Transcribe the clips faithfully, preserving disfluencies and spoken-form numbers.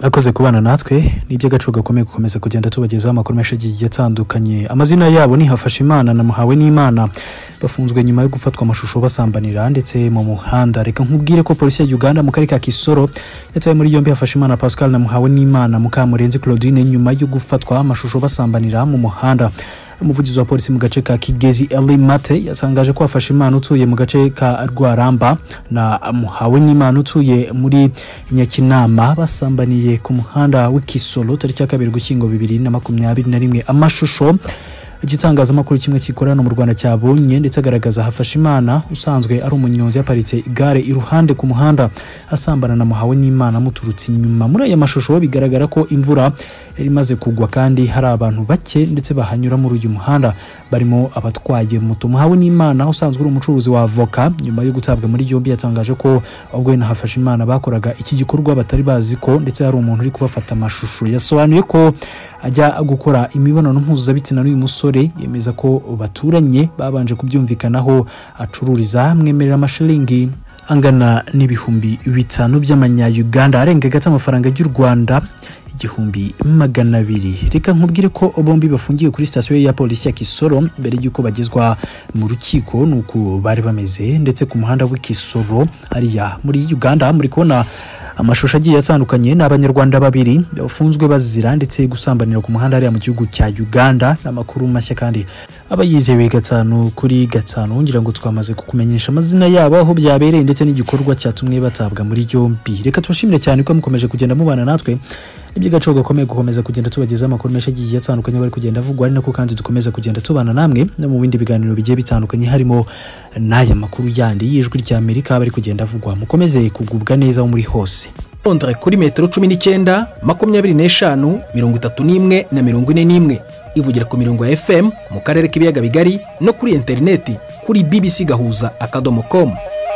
akoze kubana natwe nibyo gaco gakomeye gukomeza kugenda tubagezaho amakuru menshi yatandukanye. Amazina yabo ni Hafashimana na Muhawe n'Imana bafunzwe nyuma yo gufatwa amashusho basambanira ndetse mu Muhanda. Reka nkubwire ko polisi ya Uganda mu karere ka Kisoro yataye muri yombi Hafashimana Pascal na Muhawe n'Imana Mukamurenzi Claudine nyuma yo gufatwa amashusho basambanira mu Muhanda. Umuvugizi wa polisi mu gace ka Kigezi Elimate yasangaje ko Hafashimana utuye mu gace ka Rwaramba na Muhawe n'Imana utuye muri Nyakinama basambaniye ku Muhanda w'Ikisoro tariki ya kabiri Ugushyingo bibiri na makumyabiri na rimwe. Amashusho igitangazamakuru kimwe kikorana mu Rwanda cyabonye ndetse agaragaza Hafashimana usanzwe ari umunyonzi yaparitse igare iruhande ku muhanda asambana na Muhawe n'Imana muturutse inyuma. Muri aya mashusho bigaragara ko imvura yari maze kugwa kandi hari abantu bake ndetse bahanyura muri uyu muhanda barimo abatwaye moto. Muhawe n'Imana usanzwe ari umucuruzi wa avoka nyuma yo gutabwa muri yombi yatangaje ko ubwo na Hafashimana bakoraga iki gikorwa batari bazi ko ndetse hari umuntu uri kubafata amashusho. Yasobanuye ko ajya gukora imibonano mpuzabitsina n'uyu musore, yemeza ko baturanye babanje kubyumvikanaho acururiza mwemerera amashilingi angana n'ibihumbi bitanu by'amanya Uganda arenga gato amafaranga y'u Rwanda igihumbi magana abiri. Reka nkubwire ko bombi bafungiwe kuri station ya polisi ya Kisoro mbere y'uko bagezwa mu rukiko nuko bari bameze ndetse ku muhanda w'Ikisoro ariya muri Uganda. Muri kubona amashusho agiye yatandukanye n'Abanyarwanda babiri bafunzwe bazira ndetse gusambanira ku muhanda ari mu gihugu cya Uganda. Namakuru mashya kandi abayizewe gatanu kuri gatanu ngira ngo twamaze kukumenyesha amazina yabo aho byabereye ndetse n'igikorwa cyatumwe batabwa muri yombi. Reka tubashimire cyane ko mukomeje kugenda mubana natwe ibyo gaco gakomeye gukomeza kugenda tubageza amakuru menshi agiye yatandukanye bari kugenda avugwa ari nako kandi dukomeza kugenda tubana namwe no mu bindi biganiro bigiye bitandukanye harimo n'aya makuru yandi y'ijwi rya Amerika bari kugenda avugwa. Mukomeze kugubwa neza aho muri hose. Ondre kuri metero cumi n'icyenda makumyabiri n'eshanu mirongo itatu n'imwe na mirongo ine n'imwe ivugira ku mirongo ya F M mu karere k'ibiyaga bigari no kuri interineti kuri b b c gahuza akadomo com.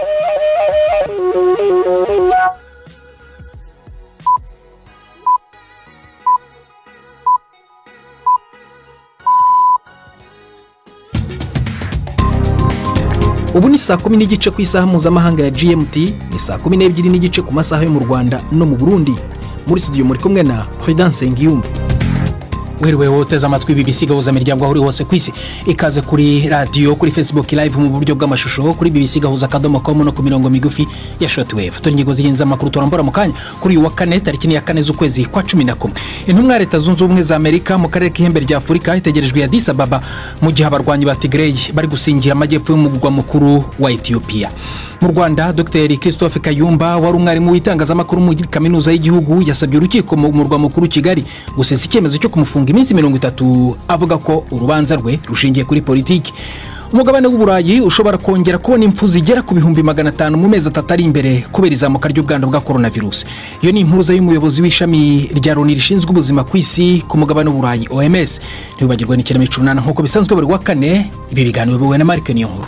Ubu ni saa kumi n'igice ku isaha mpuzamahanga ya G M T, ni saa kumi n'ebyiri n'igice ku masaha yo mu Rwanda no mu Burundi. Muri studio muri kumwe na Prudence Ngiyumva. Wiriwe woteza amatwi B B C gahuza miryango aho uri hose kwisi. Ikaze kuri radio, kuri Facebook live mu buryo bw'amashusho, kuri B B C gahuza akadomo com no ku mirongo migufi ya shortwave. Turi inyigo zigenza amakuru turambora mu kanya kuri uyu wa kane tariki ya kane z'ukwezi kwa cumi na kumwe. Intumwa ya Leta Zunze Ubumwe za Amerika mu karere k'ihembe rya Afurika itegerejwe ya Addis Ababa mu gihe abarwanyi ba Tigray bari gusingira amajyepfo y'umugwa mukuru wa Ethiopia. Mu Rwanda Dr Christophe Kayumba wari umwarimu w'itangazamakuru mu kaminuza y'igihugu yasabye urukiko mu murwa mukuru Kigali gusesa icyemezo cyo kumufunga iminsi mirongo itatu avuga ko urubanza rwe rushingiye kuri politiki. Umugabane w'Uburayi ushobora kongera kubona impfu zigera ku bihumbi magana atanu mu mezi atatu ari imbere kubera izamuka ry'ubwandu bwa coronavirus. Iyo ni impuruza y'umuyobozi w'ishami rya Loni rishinzwe ubuzima ku isi ku mugabane w'Uburayi O M S. Ntibagirwa n'ikinamico runana nk'uko bisanzwe buri wa kane. Ibi biganiro biwe na Mark Niyonkuru.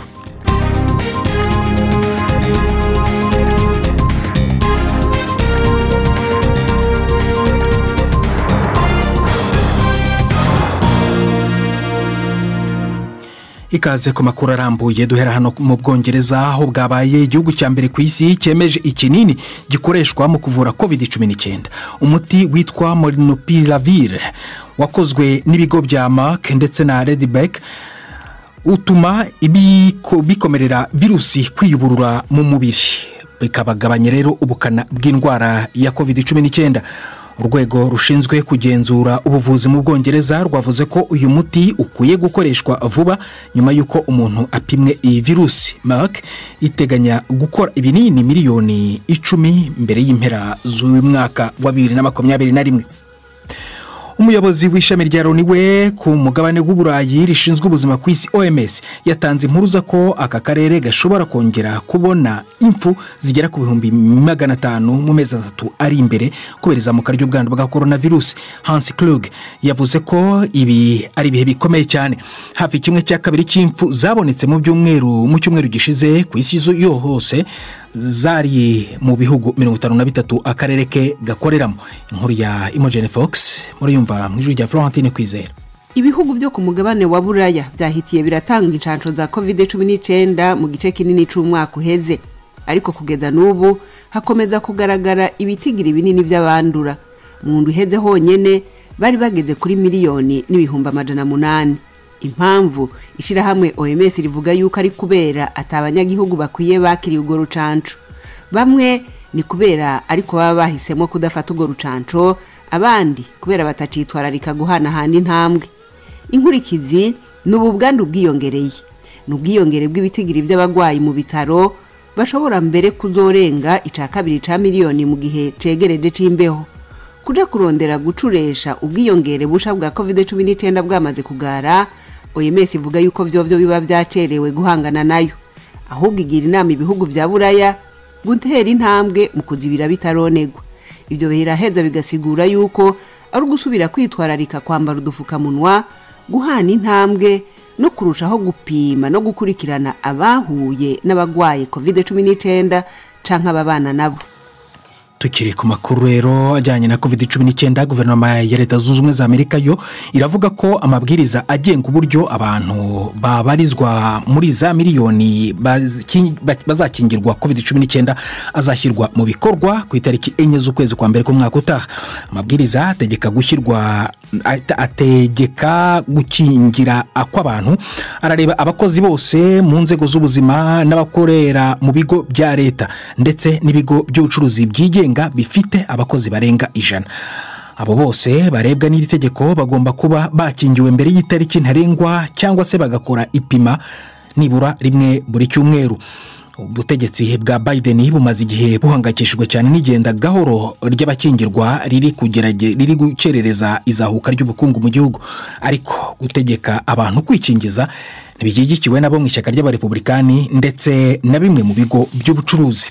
Ikaze ku makuru arambuye duhera hano mu Bwongereza aho bwabaye igihugu cya mbere ku isi cyemeje ikinini gikoreshwa mu kuvura covid cumi n'icyenda. Umuti witwa Molnupiravir wakozwe n'ibigo bya Merck ndetse na Redback utuma ibiko bikomerera virusi kwiyuburura mu mubiri bikabagabanya rero ubukana bw'indwara ya covid cumi n'icyenda. Urwego rushinzwe kugenzura ubuvuzi mu Bwongereza rwavuze ko uyu muti ukwiye gukoreshwa vuba nyuma yuko umuntu apimwe iyi virusi. Merck iteganya gukora ibinini miliyoni icumi mbere y'impera z'uyu mwaka wa bibiri na makumyabiri na rimwe. Umuyobozi w'ishami rya Loni we ku mugabane w'Uburayi rishinzwe ubuzima ku isi O M S yatanze impuruza ko aka karere gashobora kongera kubona impfu zigera ku bihumbi magana atanu mu mezi atatu ari imbere kubera izamuka ry'ubwandu bwa coronavirus. Hans Klug yavuze ko ibi ari ibihe bikomeye cyane. Hafi kimwe cya kabiri cy'impfu zabonetse mu byumweru mu cyumweru gishize ku isi yo hose zari mu bihugu mirongo itanu na bitatu akarere ke gakoreramo. Inkuru ya Imogen Fox muri yumva mu ijwi rya Florentine Kwizera. Ibihugu byo ku mugabane wa Buraya byahitiye biratanga inshansho za covid cumi n'icyenda mu gice kinini cy'umwaka uheze, ariko kugeza n'ubu hakomeza kugaragara ibitigira binini by'abandura. mu ndwi iheze honyene bari bageze kuri miliyoni n'ibihumbi amajana munani. Impamvu ishirahamwe O M S rivuga yuko ari kubera atabanyagihugu bakwiye bakiriye urwo rucanco. Bamwe ni kubera ariko baba bahisemo kudafata urwo rucanco, abandi kubera batacitwararika guhana handi intambwe. Inkurikizi n'ubu bwandu bwiyongereye. N'ubwiyongere bw'ibitigiri by'abagwayi mu bitaro bashobora mbere kuzorenga ica kabiri ca miliyoni mu gihe cegereje c'imbeho. Kuja kurondera gucuresha ubwiyongere busha bwa covid cumi n'icyenda bwamaze kugara, O M S ivuga yuko vyovyo biba byacerewe guhangana nayo. Ahubwo igira inama ibihugu vya Buraya gutera intambwe mu kuzibira bitaronegwa. Ivyo biraheza bigasigura yuko ari gusubira kwitwararika kwambara udufukamunwa, guhana intambwe no kurushaho gupima no gukurikirana abahuye n'abagwaye covid cumi n'icyenda canke ababana nabo. Tukiri ku makuru rero ajyanye na covid cumi n'icyenda, guverinoma ya Leta Zunze Ubumwe za Amerika yo iravuga ko amabwiriza agenga uburyo abantu babarizwa muri za miliyoni bazakingirwa covid cumi n'icyenda azashyirwa mu bikorwa ku itariki enye z'ukwezi kwa mbere k'umwaka utaha. Amabwiriza ategeka gushyirwa ategeka gukingira kw'abantu, arareba abakozi bose mu nzego z'ubuzima n'abakorera mu bigo bya leta ndetse n'ibigo by'ubucuruzi byigenga bifite abakozi barenga ijana. Abo bose barebwa n'iri tegeko bagomba kuba bakingiwe mbere y'itariki ntarengwa cyangwa se bagakora ipima nibura rimwe buri cyumweru. Ubutegetsi bwa Biden bumaze igihe buhangayikishijwe cyane n'igenda gahoro ry'abakingirwa riri kugerage riri gucerereza izahuka ry'ubukungu mu gihugu, ariko gutegeka abantu kwikingiza ntibigigikiwe nabo mu ishyaka ry'abarepublikani ndetse na bimwe mu bigo by'ubucuruzi.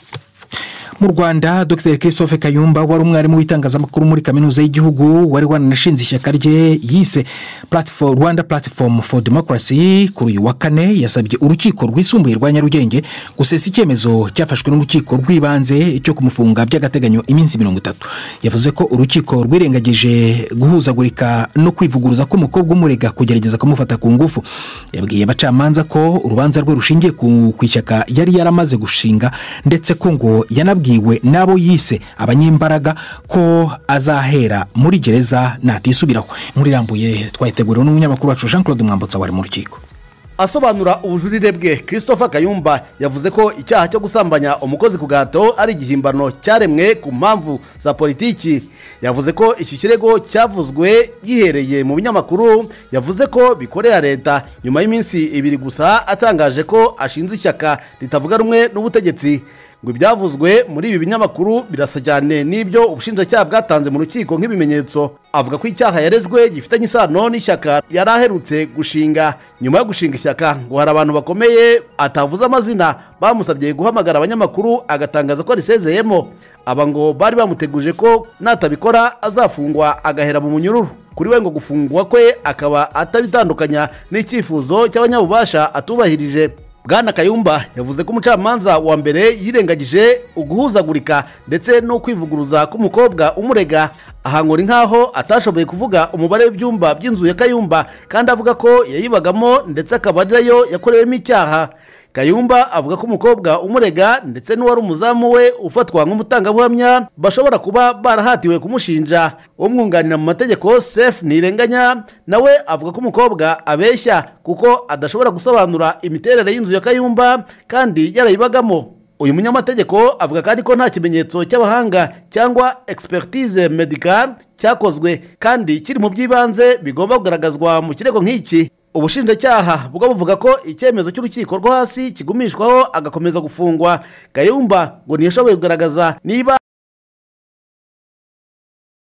Mu Rwanda, Dr Christophe Kayumba wari umwarimu w'itangazamakuru muri kaminuza y'igihugu wari wanashinze ishyaka rye yise Platform Rwanda Platform for Democracy, kuri uyu wa kane yasabye urukiko rwisumbuye rwa Nyarugenge gusesa icyemezo cyafashwe n'urukiko rw'ibanze cyo kumufunga by'agateganyo iminsi mirongo itatu. Yavuze ko urukiko rwirengagije guhuzagurika no kwivuguruza ko umukobwa umurega kugerageza kumufata ku ngufu. Yabwiye abacamanza ko urubanza rwe rushingiye ku ishyaka yari yaramaze gushinga ndetse ko ngo yanabwiye iwe nabo yise abanyembaraga ko azahera muri gereza natisubiraho. Muri rambuye twayiteguriwe n'umunyamakuru wacu Jean Claude Mwambutsa wari mu rukiko. Asobanura ubujurire bwe, Christophe Kayumba yavuze ko icyaha cyo gusambanya umukozi ku gato ari igihimbano cyaremwe ku mpamvu za politiki. Yavuze ko iki kirego cyavuzwe gihereye mu binyamakuru, yavuze ko bikorera leta nyuma y'iminsi ibiri gusa atangaje ko ashinze ishyaka ritavuga rumwe n'ubutegetsi. Ngo ibyavuzwe muri ibi binyamakuru birasa cyane n'ibyo ubushinjacyaha bwatanze mu rukiko nk'ibimenyetso. Avuga ko icyaha yarezwe gifitanye isano n'ishyaka yari aherutse gushinga. Nyuma yo gushinga ishyaka ngo hari abantu bakomeye atavuze amazina bamusabye guhamagara abanyamakuru agatangaza ko risezeyemo. Aba ngo bari bamuteguje ko natabikora azafungwa agahera mu munyururu. Kuri we ngo gufungwa kwe akaba atabitandukanya n'icyifuzo cy'abanyabubasha atubahirije. Bwana Kayumba yavuze ko umucamanza wa mbere yirengagije uguhuzagurika ndetse no kwivuguruza k'umukobwa umurega. Ahangora nkaho atashoboye kuvuga umubare w'ibyumba by'inzu ya Kayumba kandi avuga ko yayibagamo ndetse akaba ariyo yakorewemo icyaha. Kayumba avuga ko umukobwa umurega ndetse n'uwari umuzamu we ufatwa nk'umutangabuhamya bashobora kuba barahatiwe kumushinja. Umwunganira mu mategeko Sef Nirenganya nawe avuga ko umukobwa abeshya kuko adashobora gusobanura imiterere y'inzu ya Kayumba kandi yarayibagamo. Uyu munyamategeko avuga kandi ko nta kimenyetso cy'abahanga cyangwa expertise medicale cyakozwe kandi kiri mu by'ibanze bigomba kugaragazwa mu kirego nk'iki. Ubushinjacyaha bwo buvuga ko icyemezo cy'urukiko rwo hasi kigumishwaho agakomeza gufungwa. Kayumba ngo ntiyashoboye kugaragaza niba